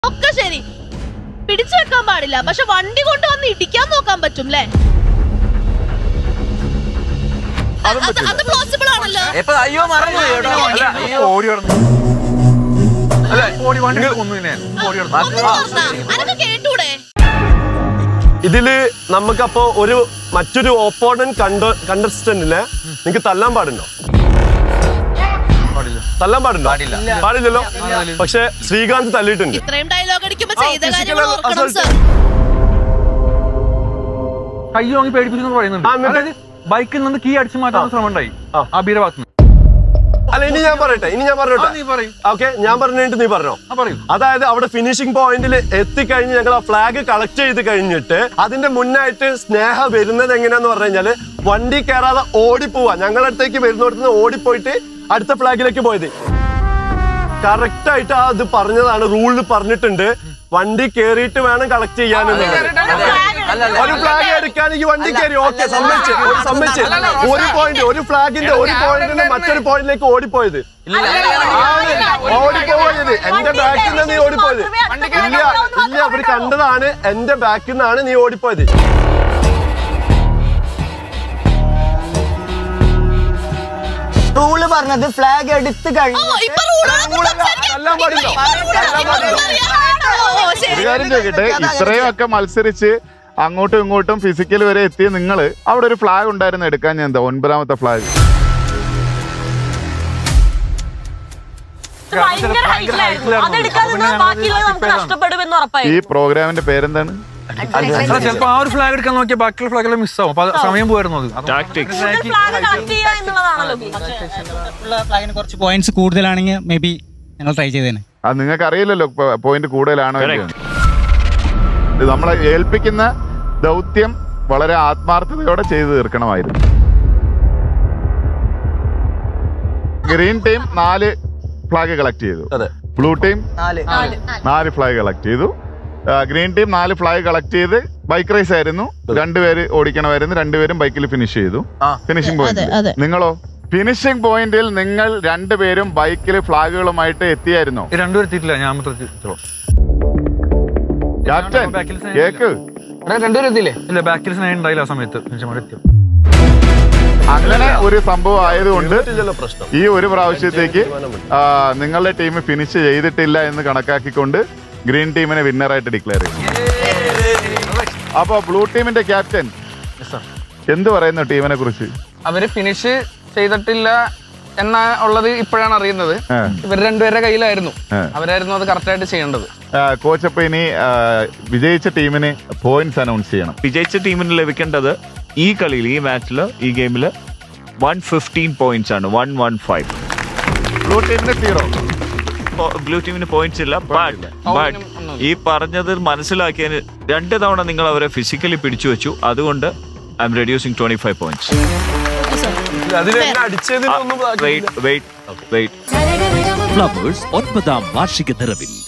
ഒക്കെ ശരി, പിടിച്ചു വെക്കാൻ പാടില്ല, പക്ഷെ വണ്ടി കൊണ്ടുവന്ന് ഇടിക്കാൻ നോക്കാൻ പറ്റും അല്ലേ? അത് പ്ലോസിബിൾ ആണല്ലോ. അയ്യോ അതൊക്കെ കേട്ടൂടെ? ഇതില് നമുക്കപ്പോ മറ്റൊരു ഓപ്പോണന്റ് കണ്ടസ്റ്റന്റിനെ നിങ്ങൾക്ക് തല്ലാൻ പാടുണ്ടോ? തല്ലാൻ പാടുണ്ടോ? പാടില്ലല്ലോ. പക്ഷെ ശ്രീകാന്ത് തല്ലിയിട്ടുണ്ട്. ഇത്രയും ഡയലോഗ് അടിക്കുമ്പോ ചെയ്ത കാര്യങ്ങൾ ഓർക്കണം സർ. കയ്യോ അങ്ങ് പേടിപ്പിച്ചു പറയുന്നുണ്ട്. ബൈക്കിൽ നിന്ന് കീ അടിച്ചു മാറ്റാൻ ശ്രമം ഉണ്ടായി അബിയുടെ ഭാഗത്ത്. അല്ല, ഇനി ഞാൻ പറയട്ടെ. ഓക്കെ, ഞാൻ പറഞ്ഞിട്ട് നീ പറഞ്ഞോ. അതായത് അവിടെ ഫിനിഷിംഗ് പോയിന്റിൽ എത്തിക്കഴിഞ്ഞ് ഞങ്ങൾ ആ ഫ്ലാഗ് കളക്ട് ചെയ്ത് കഴിഞ്ഞിട്ട് അതിന്റെ മുന്നായിട്ട് സ്നേഹ വരുന്നത് എങ്ങനെയാന്ന് പറഞ്ഞു കഴിഞ്ഞാല് വണ്ടി കയറാതെ ഓടിപ്പോവാ. ഞങ്ങളുടെ അടുത്തേക്ക് വരുന്നിടത്തുനിന്ന് ഓടിപ്പോയിട്ട് അടുത്ത ഫ്ലാഗിലേക്ക് പോയത്. കറക്റ്റ് ആയിട്ട് അത് പറഞ്ഞതാണ്, റൂളിൽ പറഞ്ഞിട്ടുണ്ട്. വണ്ടി കേറിയിട്ട് വേണം കളക്ട് ചെയ്യാനുള്ളത്. ഒരു ഫ്ലാഗ് എടുക്കാൻ ഈ വണ്ടി കയറി, ഓക്കെ, സമ്മതിച്ച് ഒരു ഫ്ലാഗിന്റെ ഒരു പോയിന്റിന് മറ്റൊരു പോയിന്റിലേക്ക് ഓടിപ്പോയത്. ഓടിപ്പോയത് എന്റെ ബാക്കിൽ നിന്ന് നീ ഓടിപ്പോയത്. ഇല്ല, അവര് കണ്ടതാണ്. എന്റെ ബാക്കിൽ നിന്നാണ് നീ ഓടിപ്പോയത്. റൂള് പറഞ്ഞത് ഫ്ലാഗ് എടുത്ത് കഴിഞ്ഞു. ഒരു കാര്യം ചോദിക്കട്ടെ, ഇത്രയും ഒക്കെ മത്സരിച്ച് അങ്ങോട്ടും ഇങ്ങോട്ടും ഫിസിക്കൽ വരെ എത്തിയ നിങ്ങള് അവിടെ ഒരു ഫ്ലാഗ് ഉണ്ടായിരുന്നു എടുക്കാൻ. ഞാൻ എന്താ 9ാമത്തെ ഫ്ലാഗ്? ഈ പ്രോഗ്രാമിന്റെ പേരെന്താണ്? ചിലപ്പോ ആ ഒരു ഫ്ലാഗ് എടുക്കാൻ നോക്കിയാൽ ബാക്കിയുള്ള ഫ്ലാഗ് മിസ്സാവും. സമയം പോയിരുന്നു. കുറച്ച് പോയിന്റ്സ് കൂടുതലാണെങ്കിൽ മേ ബി ഞങ്ങൾ ട്രൈ ചെയ്തേനെ. അത് നിങ്ങൾക്ക് അറിയില്ലല്ലോ പോയിന്റ് കൂടുതലാണോ. നമ്മളെ ഏൽപ്പിക്കുന്ന ദൗത്യം വളരെ ആത്മാർത്ഥതയോടെ ചെയ്തു തീർക്കണമായിരുന്നു. ഗ്രീൻ ടീം 4 ഫ്ലാഗ് കളക്ട് ചെയ്തു. ബ്ലൂ ടീം 4 ഫ്ലാഗ് കളക്ട് ചെയ്തു. ഗ്രീൻ ടീം 4 ഫ്ലാഗ് കളക്ട് ചെയ്ത് ബൈക്ക് റേസ് ആയിരുന്നു. 2 പേര് ഓടിക്കണമായിരുന്നു. 2 പേരും ബൈക്കിൽ ഫിനിഷ് ചെയ്തു. Finishing point. നിങ്ങളോ? ഫിനിഷിംഗ് പോയിന്റിൽ നിങ്ങൾ 2 പേരും ബൈക്കിൽ ഫ്ലാഗുകളുമായിട്ട് എത്തിയായിരുന്നോ? 2 പേര് എത്തിയിട്ടില്ല. ഞാൻ ക്യാപ്റ്റൻ കേക്ക്. 2 പേര് എത്തിയില്ലേ? ഇല്ല, ബാക്കിൽ ഉണ്ടായില്ല ആ സമയത്ത്. അങ്ങനെ ഒരു സംഭവം ആയതുകൊണ്ട് ഈ ഒരു പ്രാവശ്യത്തേക്ക് നിങ്ങളുടെ ടീം ഫിനിഷ് ചെയ്തിട്ടില്ല എന്ന് കണക്കാക്കിക്കൊണ്ട് ഗ്രീൻ ടീമിനെ വിന്നറായിട്ട് ഡിക്ലെയർ ചെയ്യും. അപ്പൊ ബ്ലൂ ടീമിന്റെ ക്യാപ്റ്റൻ എന്ത് പറയുന്നു ടീമിനെ കുറിച്ച്? അവര് ഫിനിഷ് ചെയ്തിട്ടില്ല എന്നാ ഉള്ളത് ഇപ്പോഴാണ് അറിയുന്നത്. ഇവർ 2 പേരുടെ കയ്യിലായിരുന്നു. അവരായിരുന്നു അത് കറക്റ്റ് ആയിട്ട് ചെയ്യേണ്ടത്. കോച്ച്, അപ്പൊ ഇനി വിജയിച്ച ടീമിന് പോയിന്റ്സ് അനൗൺസ് ചെയ്യണം. വിജയിച്ച ടീമിന് ലഭിക്കേണ്ടത് ഈ കളിയിൽ, ഈ മാച്ചില്, ഈ ഗെയിമില് 115 പോയിന്റ്സ് ആണ്. 115. ബ്ലൂ ടീമിന് 0. ബ്ലൂ ടീമിന് പോയിന്റ്സ് ഇല്ല. ബട്ട് ഈ പറഞ്ഞത് മനസ്സിലാക്കിയതിന് 2 തവണ നിങ്ങൾ അവരെ ഫിസിക്കലി പിടിച്ചു വെച്ചു. അതുകൊണ്ട് ഐ എം റെഡ്യൂസിങ് 25 പോയിന്റ്സ്. അടിച്ചതിനൊന്നും വെയിറ്റ്. ഫ്ലവേഴ്സ് 9ാം വാർഷിക നിറവിൽ